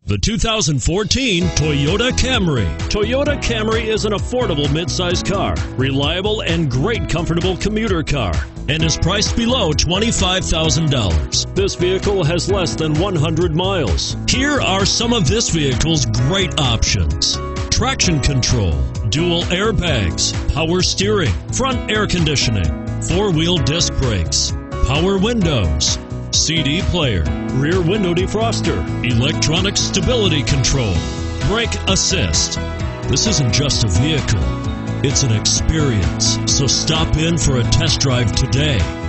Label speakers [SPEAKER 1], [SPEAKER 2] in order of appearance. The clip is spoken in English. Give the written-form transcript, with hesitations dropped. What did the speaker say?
[SPEAKER 1] The 2014 Toyota Camry. Toyota Camry is an affordable midsize car, reliable and great comfortable commuter car, and is priced below $25,000. This vehicle has less than 100 miles. Here are some of this vehicle's great options: traction control, dual airbags, power steering, front air conditioning, four-wheel disc brakes, power windows, CD player, rear window defroster, electronic stability control, brake assist. This isn't just a vehicle, it's an experience. So stop in for a test drive today.